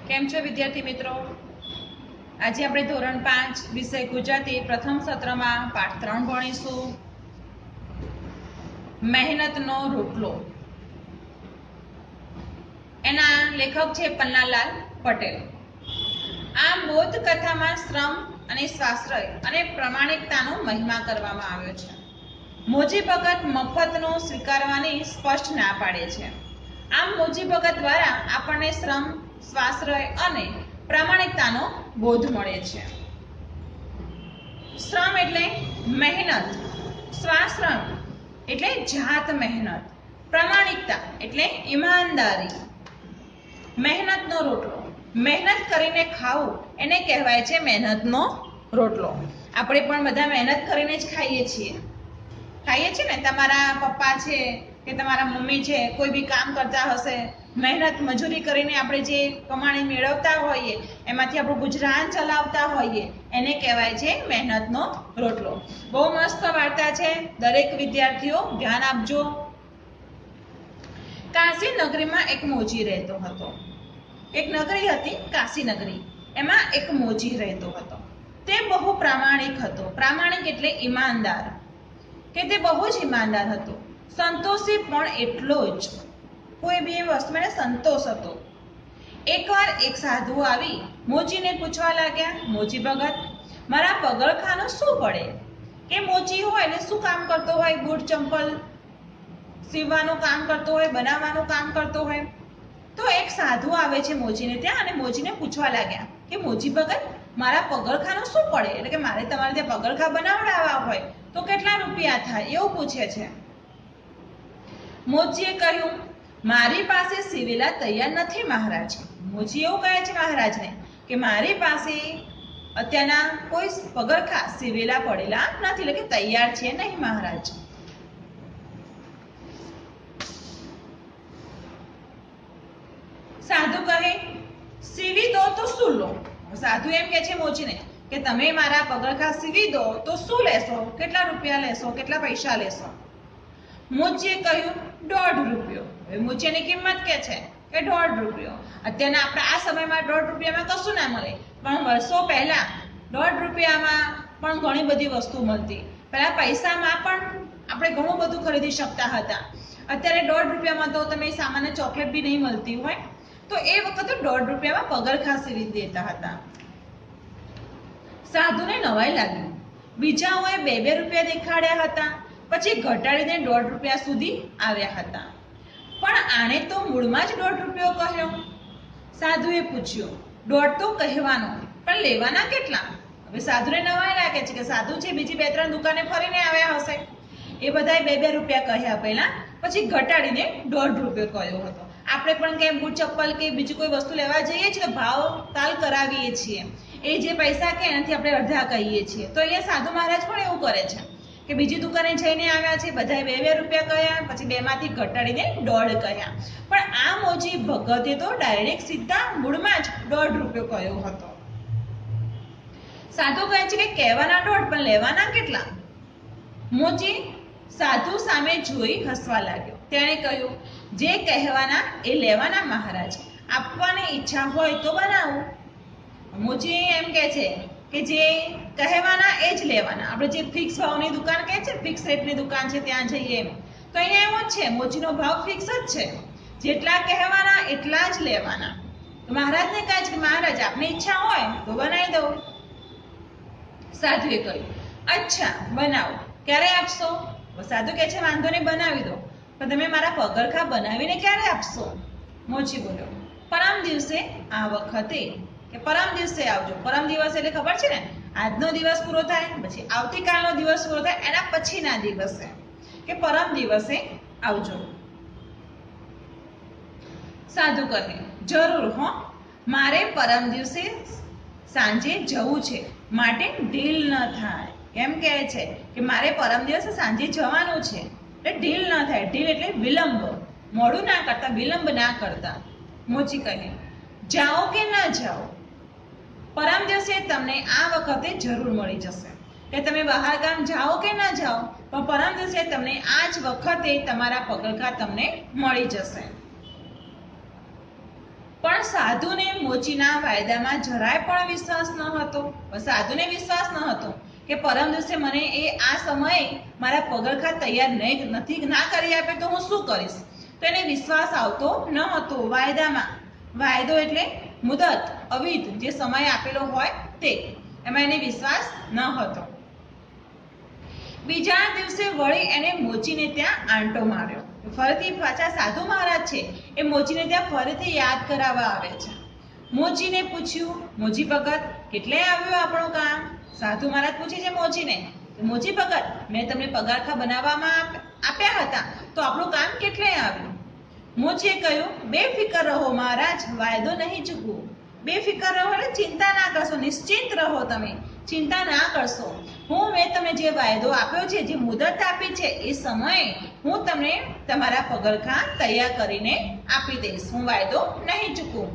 કેમ છો વિદ્યાર્થી મિત્રો? આજે આપણે ધોરણ 5 વિષય ગુજરાતી પ્રથમ સત્રમાં પાઠ 3 ભણીશું. મહેનતનો રોટલો. એના લેખક છે પન્નાલાલ પટેલ. આ બૌદ્ધ કથામાં શ્રમ અને સ્વાશ્રય અને પ્રામાણિકતાનો મહિમા કરવામાં આવ્યો છે. મોજી ભગત મફતનો સ્વીકારવાની સ્પષ્ટ ના પાડે છે. આમ મોજી ભગત દ્વારા આપણને શ્રમ, સ્વાશ્રય અને પ્રામાણિકતાનો બોધ મળે છે. શ્રમ એટલે મહેનત, સ્વાશ્રય એટલે જાત મહેનત, પ્રામાણિકતા એટલે ઈમાનદારી. મહેનતનો રોટલો. મહેનત કરીને ખાવું એને કહેવાય છે મહેનતનો રોટલો. આપણે પણ બધા મહેનત કરીને જ ખાઈએ છીએ ને. તમારા પપ્પા છે કે તમારા મમ્મી છે, કોઈ બી કામ કરતા હશે, મહેનત મજૂરી કરીને આપણે જે કમાણી મેળવતા હોઈએ એમાંથી આપણું ગુજરાન ચલાવતા હોઈએ એને કહેવાય છે મહેનતનો રોટલો. બહુ મસ્ત વાર્તા છે, દરેક વિદ્યાર્થીઓ ધ્યાન આપજો. કાશી નગરીમાં એક મોચી રહેતો હતો. એક નગરી હતી કાશી નગરી, એમાં એક મોચી રહેતો હતો. તે બહુ પ્રામાણિક હતો. પ્રામાણિક એટલે ઈમાનદાર, કે તે બહુ જ ઈમાનદાર હતો. સંતોષી પણ એટલો જ. કોઈ બી વસ્તુમાં સંતોષ હતો. એકવાર એક સાધુ આવી મોચીને પૂછવા લાગ્યા, મોચી ભગત, મારા પગરખાનું શું પડે? કે મોચી હોય એટલે શું કામ કરતો હોય? બૂટ ચંપલ સીવવાનું કામ કરતો હોય, બનાવવાનું કામ કરતો હોય. તો એક સાધુ આવે છે મોચીને ત્યાં અને મોચીને પૂછવા લાગ્યા કે મોચી ભગત, મારા પગરખાનું શું પડે? એટલે કે મારે તમારે ત્યાં પગરખા બનાવડાવવા હોય તો કેટલા રૂપિયા થાય એવું પૂછે છે. મોચીએ કહ્યું, મારી પાસે સીવેલા તૈયાર નથી મહારાજ. મોચી એવું કહે છે મહારાજને કે મારી પાસે અત્યારના કોઈ પગરખા સીવેલા પડેલા નથી, એટલે કે તૈયાર છે નહીં મહારાજ. સાધુ કહે, સીવી દો તો શું લો? સાધુ એમ કે છે મોચીને કે તમે મારા પગરખા સીવી દો તો શું લેશો? કેટલા રૂપિયા લેશો? કેટલા પૈસા લેશો? મોચીએ કહ્યું, 1.5 રૂપિયો. હવે મોચીની કિંમત કે છે કે 1.5 રૂપિયો. અત્યારના આપણા આ સમયમાં 1.5 રૂપિયામાં કશું ના મળે, પણ વર્ષો પહેલા 1.5 રૂપિયામાં પણ ઘણી બધી વસ્તુ મળતી. પહેલા પૈસામાં પણ આપણે ઘણું બધું ખરીદી શકતા હતા. અત્યારે 1.5 રૂપિયામાં તો તમે સામાન્ય ચોકલેટ બી નહીં મળતી હોય, તો એ વખતે 1.5 રૂપિયામાં પગરખા સીવી દેતા હતા. સાધુને નવાઈ લાગી. બીજાઓએ 2-2 રૂપિયા દેખાડ્યા હતા, પછી ઘટાડીને 1.5 રૂપિયા સુધી આવ્યા હતા, પણ આણે તો મૂળમાં જ 1.5 રૂપિયો કહ્યો. સાધુએ પૂછ્યું, 1.5 તો કહેવાનો, પણ લેવાના કેટલા? હવે સાધુને નવાઈ લાગે છે કે સાધુ છે બીજી 2-3 દુકાને ફરીને આવ્યા હશે. એ બધાએ 2-2 રૂપિયા કહ્યા પહેલા, પછી ઘટાડીને 1.5 રૂપિયો કહ્યો હતો. આપણે પણ કેમ બૂટ ચપ્પલ કે બીજી કોઈ વસ્તુ લેવા જઈએ છીએ તો ભાવ તાલ કરાવીએ છીએ. એ જે પૈસા કે એનાથી આપણે અડધા કહીએ છીએ. તો અહીંયા સાધુ મહારાજ પણ એવું કરે છે કે બીજી દુકાને જઈને આવ્યા છે, બધાએ 2-2 રૂપિયા કહ્યા, પછી 2 માંથી ઘટાડીને 1.5 કહ્યા. પણ આ મોચી ભગતે તો ડાયરેક્ટ સીધા મૂળમાં જ 1.5 રૂપિયો કહ્યો હતો. સાધુ કહે છે કે કહેવાના 1.5 પણ લેવાના કેટલા? મોચી સાધુ સામે જોઈ હસવા લાગ્યો. તેણે કહ્યું, જે કહેવાના એ લેવાના મહારાજ, આપવાની ઈચ્છા હોય તો બનાવું. મોચી એમ કહે છે કે જે કહેવાના એ જ લેવાના. આપણે જે ફિક્સ ભાવની દુકાન કહે છે, ફિક્સ રેટની દુકાન છે ત્યાં જઈએ એમ, તો અહીંયા એમ જ છે, મોચીનો ભાવ ફિક્સ જ છે. જેટલા કહેવાના એટલા જ લેવાના. તો મહારાજને કહે છે કે મહારાજ આપની ઈચ્છા હોય તો બનાવી દો. સાધુએ કહ્યું, અચ્છા બનાવો, ક્યારે આપશો? સાધુ કહે છે વાંધો નહીં બનાવી દો, પણ તમે મારા પગરખા બનાવીને ક્યારે આપશો? મોચી બોલ્યો, પરમ દિવસે આ વખતે, કે પરમ દિવસે આવજો. પરમ દિવસ એટલે ખબર છે ને, આજનો દિવસ પૂરો થાય પછી આવતીકાલનો દિવસ પૂરો થાય એના પછીના દિવસે, કે પરમ દિવસે આવજો. સાધુ કહે, જરૂર હો, મારે પરમ દિવસે સાંજે જવું છે, માટે ઢીલ ન થાય. કેમ કહે છે કે મારે પરમ દિવસે સાંજે જવાનું છે, એટલે ઢીલ ન થાય. ઢીલ એટલે વિલંબ, મોડું ના કરતા, વિલંબ ના કરતા. મોચી કહે, જાઓ કે ના જાઓ, પરમ દિવસે તમને આ વખતે જરૂર મળી જશે. કે તમે બહાર ગામ જાઓ કે ના જાઓ, પણ પરમ દિવસે તમને આ જ વખતે તમારા પગરખા તમને મળી જશે. પણ સાધુને મોચીના વાયદામાં જરાય પણ વિશ્વાસ ન હતો. સાધુને વિશ્વાસ ન હતો કે પરમ દિવસે મને એ આ સમયે મારા પગરખા તૈયાર ના કરી આપે તો હું શું કરીશ. તો એને વિશ્વાસ આવતો ન હતો વાયદામાં. વાયદો એટલે મુદત, અવિધ, જે સમય આપેલો હોય તે, એમાં એને વિશ્વાસ ન હતો. બીજા દિવસે વળી એને મોચીને ત્યાં આંટો માર્યો. ફરીથી પાછા સાધુ મહારાજ છે એ મોચીને ત્યાં ફરીથી યાદ કરાવવા આવે છે. મોચીને પૂછ્યું, મોચી ભગત કેટલે આવ્યું આપણું કામ? સાધુ મહારાજ પૂછે છે મોચીને, મોચી ભગત મેં તમને પગારખા બનાવવામાં આપ્યા હતા તો આપણું કામ કેટલે આવ્યું? મોચીએ કહ્યું, બેફિકર રહો મહારાજ, વાયદો નહીં ચૂકવું. બેફિકર રહો એટલે ચિંતા ના કરશો, નિશ્ચિંત રહો, તમે ચિંતા ના કરશો. મેં તમને જે વાયદો આપ્યો છે, જે મુદત આપી છે, એ સમયે હું તમને તમારા પગરખા તૈયાર કરીને આપી દઈશ. હું વાયદો નહીં ચૂકવું.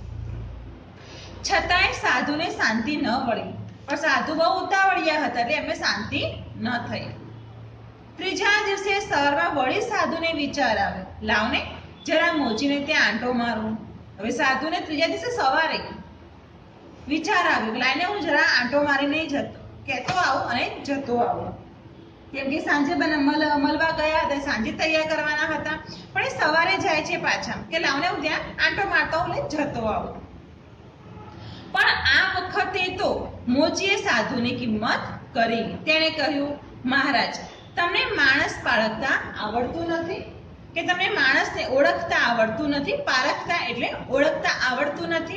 છતાંય સાધુને શાંતિ ન વળી. પણ સાધુ બહુ ઉતાવળિયા હતા એટલે એમને શાંતિ ન થઈ. ત્રીજા દિવસે સવારમાં વળી સાધુને વિચાર આવ્યો, લાવને જરા મોચીને ત્યાં આંટો મારું. હવે સાધુને ત્રીજા દિવસે સવારે વિચાર આવ્યો, લાઈને હું જરા આંટો મારીને કહેતો આવું અને જતો આવું. કેમ કે સાંજે મળવા ગયા હતા, સાંજે તૈયાર કરવાના હતા, પણ એ સવારે જાય છે પાછા કે લાવને હું ત્યાં આંટો મારતો આવું ને જતો આવું. પણ આ વખતે તો મોચીએ સાધુની કિંમત કરી. તેણે કહ્યું, મહારાજ તમને માણસ પારખતા આવડતું નથી? કે તમને માણસને ઓળખતા આવડતું નથી? પારખતા એટલે ઓળખતા આવડતું નથી?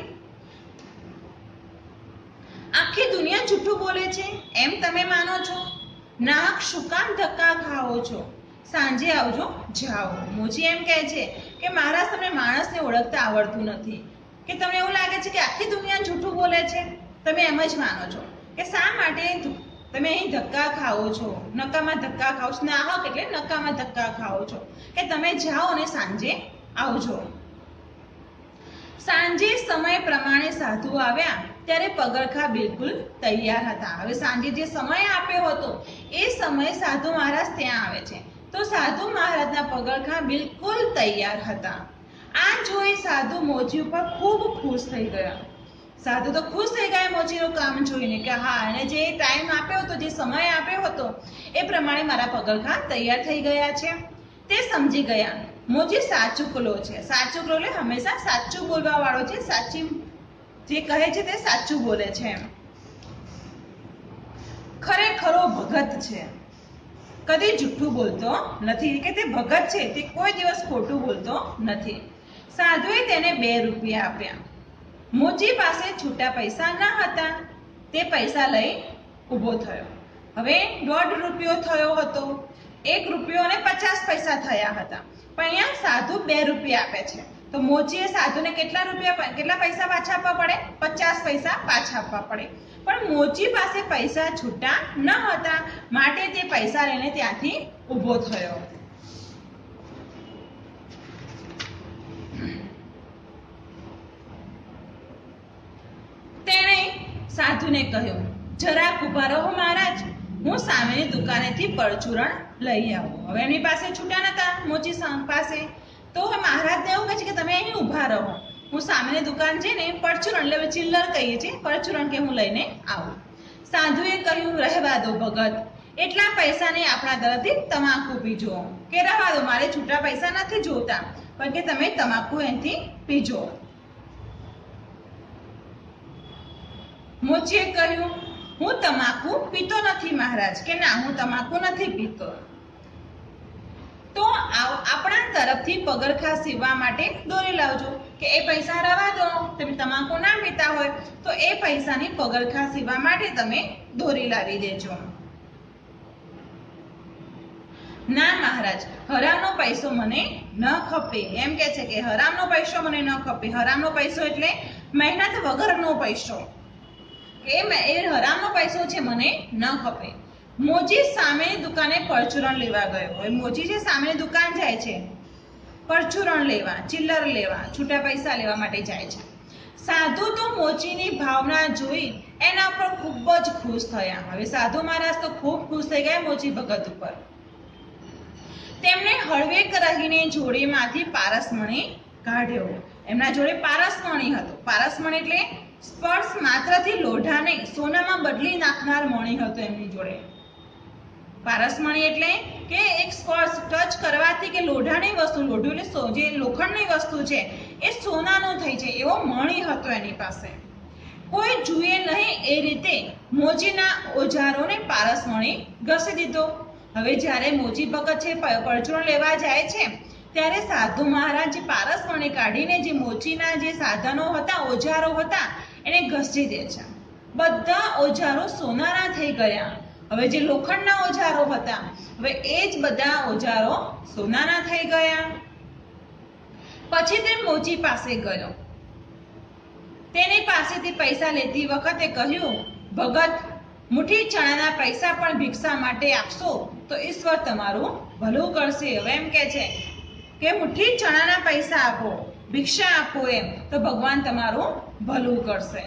આખી દુનિયા જૂઠું બોલે છે એમ તમે માનો છો? નાક શું કામ ધક્કા ખાઓ છો? સાંજે આવજો, જાઓ. મોચી એમ કહે છે કે મહારાજ તમને માણસને ઓળખતા આવડતું નથી, કે તમને એવું લાગે છે કે આખી દુનિયા જૂઠું બોલે છે, તમે એમ જ માનો છો કે શા માટે તમે અહીં ધક્કા ખાઓ છો, નકામાં ધક્કા ખાઓ છો? નાહક એટલે નકામાં ધક્કા ખાઓ છો, કે તમે જાઓ અને સાંજે આવજો. સાંજે સમય પ્રમાણે સાધુ આવ્યા ત્યારે પગરખા બિલકુલ તૈયાર હતા. હવે સાંજે જે સમય આપ્યો હતો એ સમયે સાધુ મહારાજ ત્યાં આવે છે તો સાધુ મહારાજના પગરખા બિલકુલ તૈયાર હતા. આ જોઈ સાધુ મોચી ઉપર ખૂબ ખુશ થઈ ગયા. સાધુ તો ખુશ થઈ ગયા મોચીનું કામ જોઈને કે હા, એને જે ટાઈમ આપ્યો હતો, જે સમય આપ્યો હતો એ પ્રમાણે મારા પગરખા તૈયાર થઈ ગયા છે. તે સમજી ગયા મોચી સાચુકલો છે. સાચુકલો એટલે હંમેશા સાચું બોલવા વાળો છે, સાચી જે કહે છે તે સાચું બોલે છે. ખરેખરો ભગત છે, કદી જૂઠું બોલતો નથી, કે તે ભગત છે તે કોઈ દિવસ ખોટું બોલતો નથી. સાધુએ તેને 2 રૂપિયા આપ્યા. મોચી પાસે છૂટા પૈસા ન હતા, તે પૈસા લઈ ઊભો થયો. હવે 1.5 રૂપિયો થયો હતો. 1 રૂપિયો અને 50 પૈસા થયા હતા, પણ અહીંયા સાધુ 2 રૂપિયા આપે છે તો મોચીએ સાધુને કેટલા પૈસા પાછા આપવા પડે? 50 પૈસા પાછા આપવા પડે. પણ મોચી પાસે પૈસા છૂટા ન હતા, માટે તે પૈસા લઈને ત્યાંથી ઊભો થયો. તેણે સાધુને કહ્યું, જરાક ઊભા રહો મહારાજ, હું સામેની દુકાનેથી પરચુરણ લઈ આવું. હવે એમની પાસે છૂટા નતા મોચી પાસે, તો મહારાજને એવું કહે છે કે તમે અહીં ઊભા રહો, હું સામેની દુકાન જઈને પરચુરણ એટલે ચિલ્લર કહીએ છીએ, પરચુરણ કે હું લઈને આવું. સાધુએ કહ્યું, રહેવા દો ભગત, એટલા પૈસાને આપણા તરફથી તમાકુ પીજો. કે રહેવા દો, મારે છૂટા પૈસા નથી જોતા, પણ કે તમે તમાકુ એનાથી પીજો. મોચીએ કહ્યું, હું તમાકુ પીતો નથી મહારાજ. કે ના, હું તમાકુ નથી પીતો. તો આપણા તરફથી પગરખા સીવવા માટે દોરી લાવજો. કે એ પૈસા રવા દો, તમે તમાકુ ના પીતા હોય તો એ પૈસાની પગરખા સીવવા માટે તમે દોરી લાવી દેજો. ના મહારાજ, હરામનો પૈસો મને ન ખપે. એમ કે છે કે હરામનો પૈસો મને ન ખપે. હરામનો પૈસો એટલે મહેનત વગરનો પૈસો, એ હરામનો પૈસો છે, મને ન ખપે. મોચી સામેની દુકાને પરચુરણ લેવા ગયો. હવે મોચી છે સામેની દુકાન જાય છે પરચુરણ લેવા, ચિલ્લર લેવા, છૂટા પૈસા લેવા માટે જાય છે. સાધુ તો મોચીની ભાવના જોઈ એના પર ખૂબ જ ખુશ થયા. હવે સાધુ મહારાજ તો ખૂબ ખુશ થઈ ગયા મોચી ભગત ઉપર. તેમણે હળવેક રહીને જોડીમાંથી પારસમણી કાઢ્યો એમના જોડે પારસમણી હતો. પારસમણી એટલે સ્પર્શ માત્રથી લોઢાને સોનામાં બદલી નાખનાર મણી હતો એમની જોડે. પારસમણી એટલે કે એક સ્પર્શ ટચ કરવાથી કે લોઢાની વસ્તુ, લોઢું એટલે જે લોખંડની વસ્તુ છે એ સોનાનું થઈ જાય એવો મણી હતો એની પાસે. કોઈ જુએ નહીં એ રીતે મોચીના ઓજારોને પારસમણી ઘસી દીધો. હવે જ્યારે મોચી ભગત છે પરચુરણ લેવા જાય છે ત્યારે સાધુ મહારાજ પારસમણી કાઢીને જે મોચીના જે સાધનો હતા, ઓજારો હતા એને ઘસી દે છે. બધા ઓજારો સોનાના થઈ ગયા. હવે જે લોખંડના ઓજારો હતા હવે એ જ બધા ઓજારો સોનાના થઈ ગયા. પછી તે મોચી પાસે ગયો. તેની પાસેથી પૈસા લેતી વખતે કહ્યું, ભગત, મુઠ્ઠી ચણાના પૈસા પણ ભિક્ષા માટે આપશો તો ઈશ્વર તમારું ભલું કરશે. હવે એમ કે છે કે મુઠ્ઠી ચણાના પૈસા આપો, ભિક્ષા આપો એમ તો ભગવાન તમારું ભલું કરશે.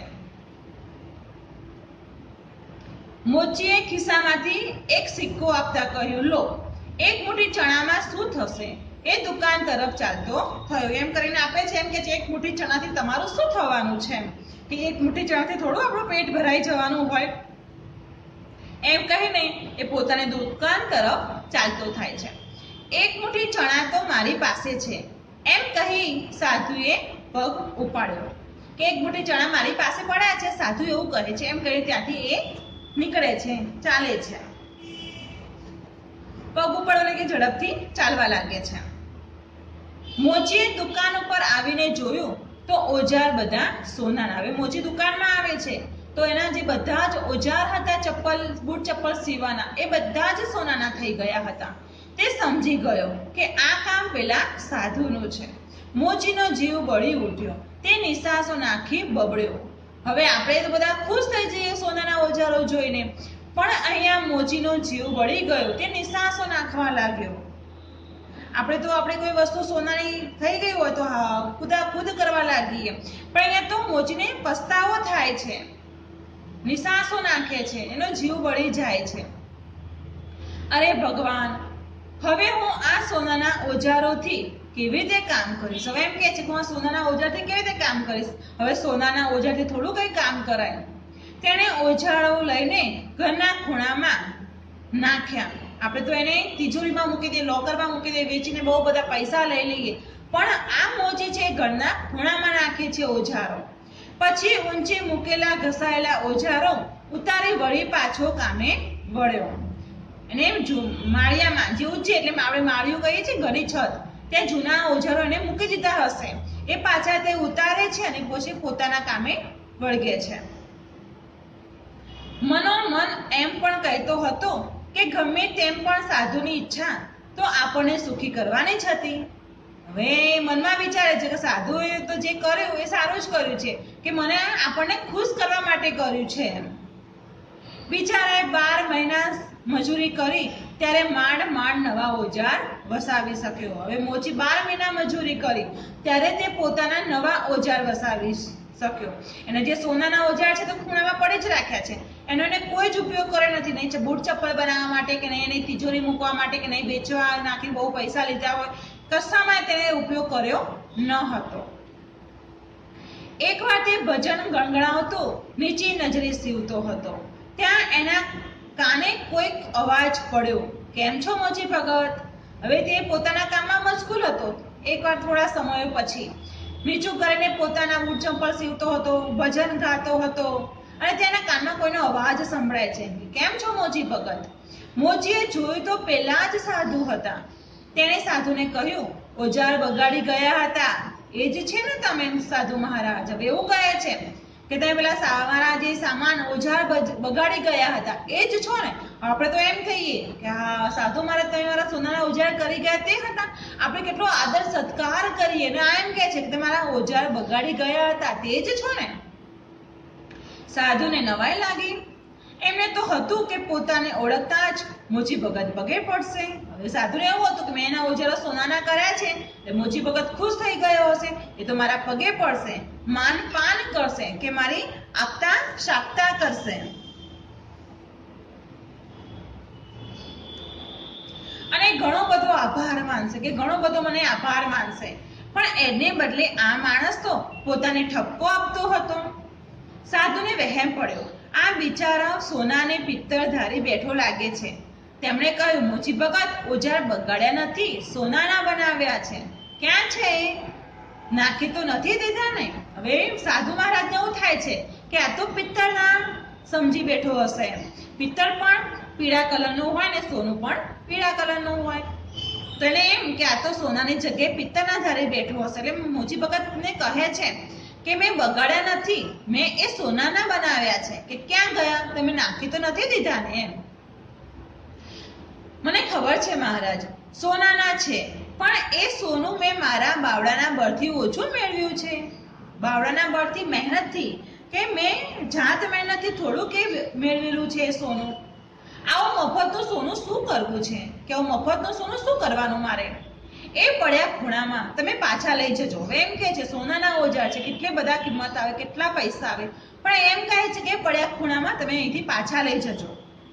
મોચીએ ખિસ્સામાંથી એક સિક્કો આપતા કહ્યું, લો, એક મુઠ્ઠી ચણામાં શું થશે? એ દુકાન તરફ ચાલતો થયો. એમ કરીને આપે છે એમ કે એક મુઠ્ઠી ચણાથી તમારું શું થવાનું છે? કે એક મુઠ્ઠી ચણાથી થોડું આપણું પેટ ભરાઈ જવાનું હોય. એમ કહીને એ પોતાની દુકાન તરફ ચાલતો થાય છે. એક મુઠ્ઠી ચણા તો મારી પાસે છે એમ કહી સાધુએ પગ ઉપાડ્યો. કે એક મુઠ્ઠી ચણા મારી પાસે પડ્યા છે, સાધુ એવું કહે છે. એમ કહી ત્યાંથી એ નીકળે છે, ચાલે છે. પગ ઉપાડો કે ઝડપથી ચાલવા લાગે છે. મોચીએ દુકાન ઉપર આવીને જોયું તો ઓજાર બધા સોનાના. હવે મોચી દુકાનમાં આવે છે તો એના જે બધા જ ઓજાર હતા, ચપ્પલ, બૂટ ચપ્પલ સીવવાના, એ બધા જ સોનાના થઈ ગયા હતા. તે સમજી ગયો કે આ કામ પેલા સાધુનું છે. મોચીનો જીવ બળી ઉઠ્યો. તે નિસાસો નાખી બબડ્યો. હવે આપણે તો બધા ખુશ થઈ જઈએ સોનાના ઓજારો જોઈને, પણ અહીંયા મોચીનો જીવ બળી ગયો. તે નિસાસો નાખવા લાગ્યો. આપણે કોઈ વસ્તુ સોનાની થઈ ગઈ હોય તો ખુદ કરવા લાગીએ, પણ અહીંયા તો મોચીને પસ્તાવો થાય છે, નિસાસો નાખે છે, એનો જીવ બળી જાય છે. અરે ભગવાન, હવે હું આ સોનાના ઓજારોથી કેવી રીતે કામ કરીશ? હવે એમ કહે છે કે હું આ સોનાના ઓજારથી કેવી રીતે કામ કરીશ? હવે સોનાના ઓજારથી થોડું કઈ કામ કરાય. તેણે ઓજારો લઈને ઘરના ખૂણામાં નાખ્યા. આપણે તો એને તિજોરીમાં મૂકી દઈએ, લોકરમાં મૂકી દઈએ, વેચીને બહુ બધા પૈસા લઈ લઈએ, પણ આ મોચી છે ઘરના ખૂણામાં નાખે છે ઓજારો. પછી ઊંચે મૂકેલા ઘસાયેલા ઓજારો ઉતારી વળી પાછો કામે વળ્યો. અને માળિયામાં જે ઊંચે એટલે આપણે માળિયું કહીએ છીએ ઘરની છત, ત્યાં જૂના ઓજારો એને મૂકી દીધા હશે, એ પાછા તે ઉતારે છે અને પછી પોતાના કામે વળગે છે. મનોમન એમ પણ કહેતો હતો કે ગમે તેમ પણ સાધુની ઈચ્છા તો આપણને સુખી કરવાની જ હતી. હવે મનમાં વિચારે છે કે સાધુએ તો જે કર્યું એ સારું જ કર્યું છે, કે મને આપણને ખુશ કરવા માટે કર્યું છે. બિચારાએ 12 મહિના મજૂરી કરી ત્યારે માંડ નવા ઓજાર વસાવી શક્યો. હવે મોચી 12 મહિના મજૂરી કરી ત્યારે તે પોતાના નવા ઓજાર વસાવી શક્યો. એને જે સોનાના ઓજાર છે તો ખૂણામાં પડી જ રાખ્યા છે, એનો એને કોઈ જ ઉપયોગ કર્યો નથી. નહીં બૂટ ચપ્પલ બનાવવા માટે, કે નહીં એની તિજોરી મૂકવા માટે, કે નહીં વેચવા નાખી બહુ પૈસા લીધા હોય, કશામાં તેને ઉપયોગ કર્યો ન હતો. એકવાર તે ભજન ગણગણાવતો નીચી નજરે સીવતો હતો. ત્યાં એના કાને કોઈક અવાજ પડ્યો, કેમ છો મોચી ભગત? હવે તે પોતાના કામમાં મશગુલ હતો. એકવાર થોડા સમય પછી નીચું કરીને પોતાના બૂટ ચપ્પલ સીવતો હતો, ભજન ગાતો હતો અને તેના કાનમાં કોઈનો અવાજ સંભળાય છે, કેમ છો મોચી ભગત? મોચીએ જોયું તો પેલા જ સાધુ હતા. તેણે સાધુને કહ્યું, ઓજાર બગાડી ગયા હતા એ જ છે ને તમે સાધુ મહારાજ? હવે એવું કહે છે કે તમે પેલા મારા જે સામાન ઓજાર બગાડી ગયા હતા એ જ છો ને? આપણે તો એમ કહીએ કે હા સાધુ મહારાજ તમે મારા સોનાના ઓજાર કરી ગયા તે હતા. આપણે કેટલો આદર સત્કાર કરીએ ને આ એમ કહે છે કે તમારા ઓજાર બગાડી ગયા હતા તે જ છો ને? સાધુને નવાઈ લાગી. એમને તો હતું કે પોતાને ઓળખતા જ મોચી ભગત પગે પડશે. હવે સાધુને એવું હતું કે મેં એના ઓજારો સોનાના કર્યા છે એટલે મોચી ભગત ખુશ થઈ ગયો હશે, એ તો મારા પગે પડશે, માન પાન કરશે, કે મારી આપતા શાકતા કરશે. અને ઘણો બધો આભાર માનશે, કે ઘણો બધો મને આભાર માનશે. પણ એને બદલે આ માણસ તો પોતાને ઠપકો આપતો હતો. સાધુને વહેમ પડ્યો, આ બિચારા સોનાને પિત્તળ ધારી બેઠો લાગે છે. તેમણે કહ્યું, મોચી ભગત, ઓજાર બગાડ્યા નથી, સોનાના બનાવ્યા છે. ક્યાં છે એ? નાખી તો નથી દીધા ને? હવે સાધુ મહારાજને એવું થાય છે કે આ તો પિત્તળના સમજી બેઠો હશે. પિત્તળ પણ પીળા કલરનું હોય ને સોનું પણ પીળા કલરનું હોય. તો એને એમ કે આ તો સોનાની જગ્યાએ પિત્તળના ધારે બેઠો હશે. એટલે મોચી ભગતને કહે છે કે મેં બગાડ્યા નથી, મેં એ સોનાના બનાવ્યા છે. કે ક્યાં ગયા? તમે નાખી તો નથી દીધા ને? એમ. મને ખબર છે મહારાજ, સોનાના છે, પણ એ સોનું મેં મારા બાવડાના બળથી ઓછું મેળવ્યું છે. બાવડાના બળથી, મહેનતથી, કે મેં જાત મહેનતથી થોડું કે મેળવેલું છે એ સોનું. આવું મફતનું સોનું શું કરવું છે? કે આવું મફતનું સોનું શું કરવાનું મારે? એ પડ્યા ખૂણામાં તમે પાછા લઈ જજો. એમ કહે છે સોનાના ઓજાર છે, કેટલી બધા કિંમત આવે, કેટલા પૈસા આવે, પણ એમ કહે છે કે પડ્યા ખૂણામાં તમે અહીંથી પાછા લઈ જજો.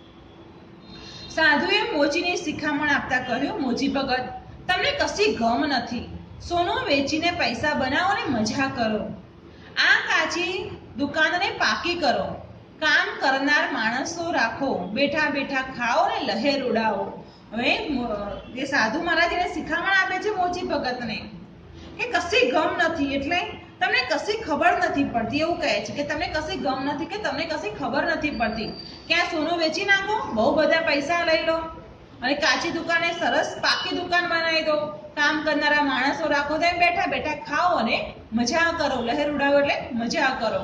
સાધુએ મોચીને શિખામણ આપતા કહ્યું, મોચી ભગત, તમને કશી ગમ નથી. સોનું વેચીને પૈસા બનાવો ને મજા કરો. આ કાચી દુકાનને પાકી કરો. કામ કરનાર માણસો રાખો. બેઠા બેઠા ખાઓ ને લહેર ઉડાવો. હવે એ સાધુ મહારાજ એને શિખામણ આપે છે મોચી ભગતને કે કશી ગમ નથી, એટલે તમને કશી ખબર નથી પડતી. એવું કહે છે કે તમને કશી ગમ નથી, કે તમને કશી ખબર નથી પડતી કે આ સોનું વેચી નાખો, બહુ બધા પૈસા લઈ લો અને કાચી દુકાને સરસ પાકી દુકાન બનાવી દો. કામ કરનારા માણસો રાખો, તો એમ બેઠા બેઠા ખાઓ અને મજા કરો. લહેર ઉડાવો એટલે મજા કરો.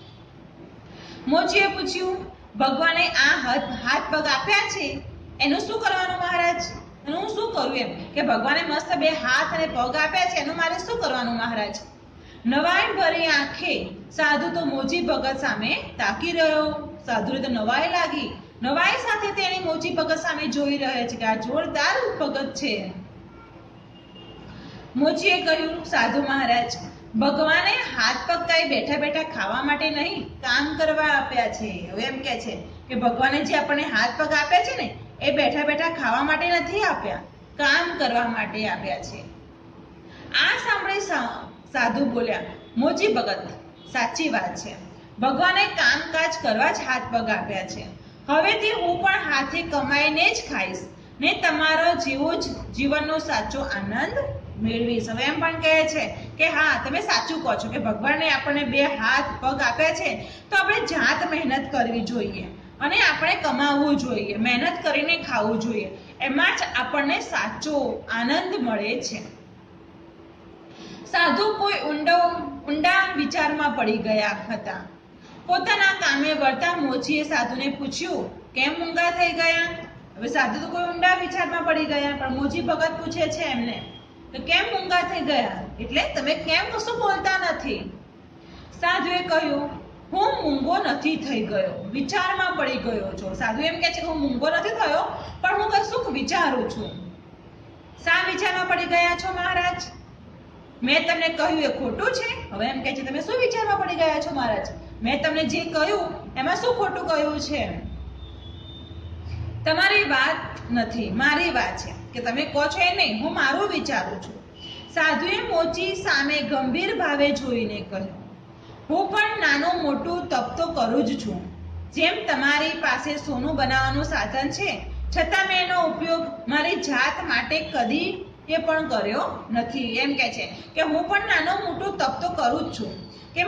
મોચીએ પૂછ્યું, ભગવાને આ હાથ પગ આપ્યા છે, એનું શું કરવાનું મહારાજ? એનું હું શું કરું? એમ કે ભગવાને મસ્ત બે હાથ અને પગ આપ્યા છે, એનું મારે શું કરવાનું મહારાજ? નવાઈ ભરી આંખે સાધુ તો મોચી ભગત સામે તાકી રહ્યો. સાધુને તો નવાઈ લાગી. નવાઈ સાથે તેની મોચી ભગત સામે જોઈ રહે છે કે આ જોરદાર ભગત છે. મોચીએ કહ્યું, સાધુ મહારાજ, ભગવાને હાથ પગ કઈ બેઠા બેઠા ખાવા માટે નહીં, કામ કરવા આપ્યા છે. હવે એમ કે છે કે ભગવાને જે આપણને હાથ પગ આપ્યા છે ને, એ બેઠા બેઠા ખાવા માટે નથી આપ્યા, કામ કરવા માટે આપ્યા છે. આ સાંભળી સાધુ બોલ્યા, મોચી ભગત, સાચી વાત છે. ભગવાને કામકાજ કરવા જ હાથ પગ આપ્યા છે. હવેથી હું પણ હાથે કમાઈને જ ખાઈશ ને તમારો જેવો જ જીવનનો સાચો આનંદ મેળવીશ. હવે એમ પણ કહે છે કે હા, તમે સાચું કહો છો કે ભગવાને આપણને બે હાથ પગ આપ્યા છે, તો આપણે જાત મહેનત કરવી જોઈએ અને આપણે કમાવવું જોઈએ, મહેનત કરીને ખાવું જોઈએ. એમાં જ આપણને સાચો આનંદ મળે છે. સાધુ કોઈ ઊંડા વિચારમાં પડી ગયા હતા. પોતાના કામે વળતા મોચીએ સાધુને પૂછ્યું, કેમ મૂંગા થઈ ગયા? હવે સાધુ તો કોઈ ઊંડા વિચારમાં પડી ગયા, પણ મોચી ભગત પૂછે છે એમને તો કેમ મૂંગા થઈ ગયા? એટલે તમે કેમ કશું બોલતા નથી? સાધુએ કહ્યું, હું મૂંગો નથી થઈ ગયો, વિચારમાં પડી ગયો છું. સાધુ એમ કહે છે કે હું મૂંગો નથી થયો, પણ હું કશુંક વિચારું છું. શા વિચારમાં પડી ગયા છો મહારાજ? મેં તમને કહ્યું એ ખોટું છે? હવે એમ કહે છે તમે શું વિચારમાં પડી ગયા છો મહારાજ? મેં તમને જે કહ્યું એમાં શું ખોટું કહ્યું છે? તમારી વાત નથી, મારી વાત છે કે તમે કહો છો એ નહીં, હું મારું વિચારું છું. સાધુએ મોચી સામે ગંભીર ભાવે જોઈને કહ્યું, હું પણ નાનું મોટું તપ તો કરું જ છું. જેમ તમારી પાસે સોનું બનાવવાનું સાધન છે, છતાં મેં એનો ઉપયોગ મારી જાત માટે કદી એ પણ કર્યો નથી. એમ કહે છે કે હું પણ નાનું મોટું તપ તો કરું જ છું, કે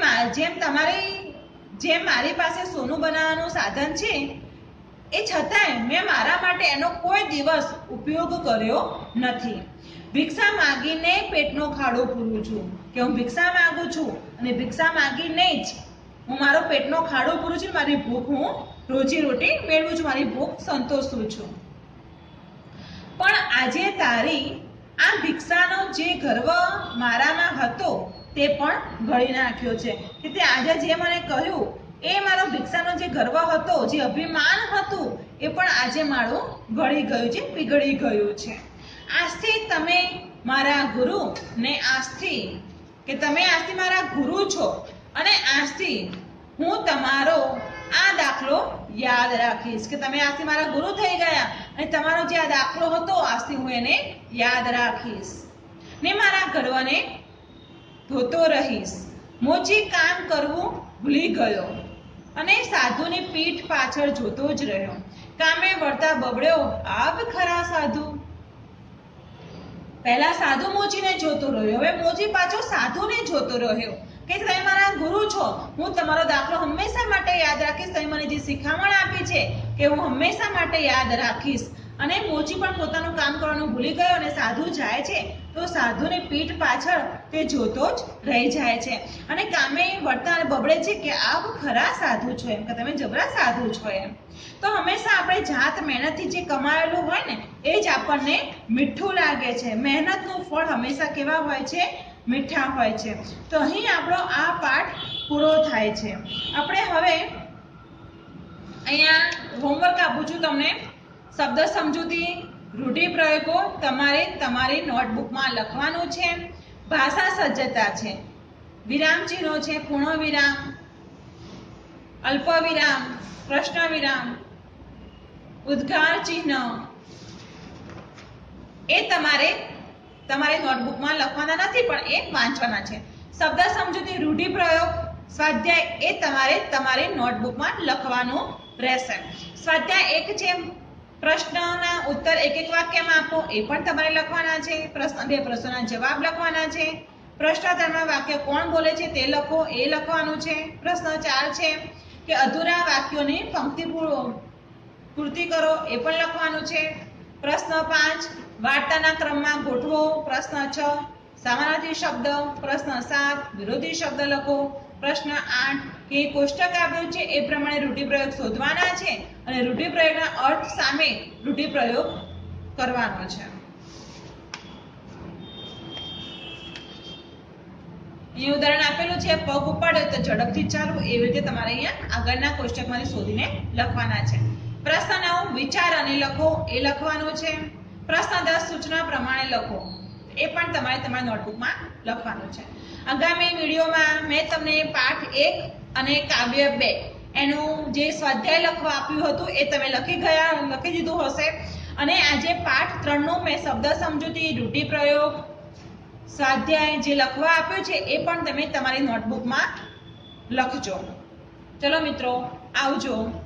જેમ મારી પાસે સોનું બનાવવાનું સાધન છે, એ છતાંય મેં મારા માટે એનો કોઈ દિવસ ઉપયોગ કર્યો નથી. ભિક્ષા માંગીને પેટનો ખાડો પૂરું છું, કે હું ભિક્ષા માંગુ છું અને ભિક્ષા માંગીને જ હું મારો પેટનો ખાડો પૂરું છું, મારી ભૂખ હું રોજી રોટી મેળવું છું, મારી ભૂખ સંતોષું છું. પણ આજે તારી આ ભિક્ષાનો જે ગર્વ મારામાં હતો તે પણ ગળી નાખ્યો છે. કે તે આજે જે મને કહ્યું એ મારો ભિક્ષાનો જે ગર્વ હતો, જે અભિમાન હતું, એ પણ આજે મારું ગળી ગયું છે, પીગળી ગયું છે. આજથી તમે મારા ગુરુ ને આજથી મારા ગુરુ છો, અને આજથી હું તમારો આ દાખલો યાદ રાખીશ. કે તમે આજથી મારા ગુરુ થઈ ગયા અને તમારો જે આ દાખલો હતો આજથી હું એને યાદ રાખીશ ને મારા ગર્વને ધોતો રહીશ, મોચી કામ કરવું ભૂલી ગયો અને સાધુની પીઠ પાછળ જોતો જ રહ્યો. કામે વળતા બબડ્યો, આબ ખરા સાધુ. પહેલા સાધુ મોચીને જોતો રહ્યો, હવે મોચી પાછો સાધુને જોતો રહ્યો કે તમે મારા ગુરુ છો, હું તમારો દાખલો હંમેશા માટે યાદ રાખીશ, તમે મને જે શિખામણ આપી છે કે હું હંમેશા માટે યાદ રાખીશ. અને મોચી પણ પોતાનું કામ કરવાનું ભૂલી ગયો અને સાધુ જાય છે તો સાધુની પીઠ પાછળ તે જોતો જ રહી જાય છે. અને કામે વળતા બબડે છે કે આપ ખરા સાધુ છો, એમ કે તમે જબરા સાધુ છો એમ. તો હંમેશા આપણે જાત મહેનતથી જે કમાયેલું હોય ને એ જ આપણને મીઠું લાગે છે. મહેનતનું ફળ હંમેશા કેવા હોય છે? મીઠા હોય છે. તો અહીં આપણો આ પાઠ પૂરો થાય છે. આપણે હવે અહીંયા હોમવર્ક આપું છું તમને. શબ્દ સમજૂતી, રૂઢિપ્રયોગો તમારે તમારી નોટબુકમાં લખવાનું છે. ભાષા સજ્જતા છે, વિરામ ચિહ્નો છે, પૂર્ણ વિરામ, અલ્પ વિરામ, પ્રશ્ન વિરામ, ઉદ્ગાર ચિહ્ન એ તમારે તમારી નોટબુકમાં લખવાના નથી પણ એ વાંચવાના છે. શબ્દ સમજૂતી, રૂઢિપ્રયોગ, સ્વાધ્યાય એ તમારે તમારી નોટબુકમાં લખવાનું રહેશે. સ્વાધ્યાય 1 છે પ્રશ્નના ઉત્તર એક એક વાક્યમાં આપો, એ પણ તમારે લખવાના છે. પ્રશ્ન 2 પ્રશ્નોના જવાબ લખવાના છે. પ્રશ્ન 3 વાક્ય કોણ બોલે છે તે લખો, એ લખવાનું છે. પ્રશ્ન 4 છે કે અધૂરા વાક્યોની પંક્તિ પૂર્તિ કરો, એ પણ લખવાનું છે. પ્રશ્ન 5 વાર્તાના ક્રમમાં ગોઠવો. પ્રશ્ન 6 સમાનાર્થી શબ્દ. પ્રશ્ન 7 વિરોધી શબ્દ લખો. પ્રશ્ન 8 કે કોષ્ટક આપ્યું છે એ પ્રમાણે રૂઢિપ્રયોગ શોધવાના છે અને રૂઢિપ્રયોગના અર્થ સામે રૂઢિપ્રયોગ કરવાનો છે. અહીં ઉદાહરણ આપેલું છે, પગ ઉપાડ્યો તો ઝડપથી ચાલવું, એવી રીતે તમારે અહીંયા આગળના કોષ્ટકમાંથી શોધીને લખવાના છે. પ્રશ્ન 9 વિચાર અને લખો, એ લખવાનું છે. પ્રશ્ન 10 સૂચના પ્રમાણે લખો, એ પણ તમારે તમારી નોટબુકમાં લખવાનું છે. આગામી વિડીયોમાં મેં તમને પાઠ 1 અને કાવ્ય 2 એનું જે સ્વાધ્યાય લખવા આપ્યું હતું એ તમે લખી દીધું હશે. અને આજે પાઠ 3 નું મેં શબ્દ સમજૂતી, રૂઢિપ્રયોગ, સ્વાધ્યાય જે લખવા આપ્યું છે એ પણ તમે તમારી નોટબુકમાં લખજો. ચલો મિત્રો, આવજો.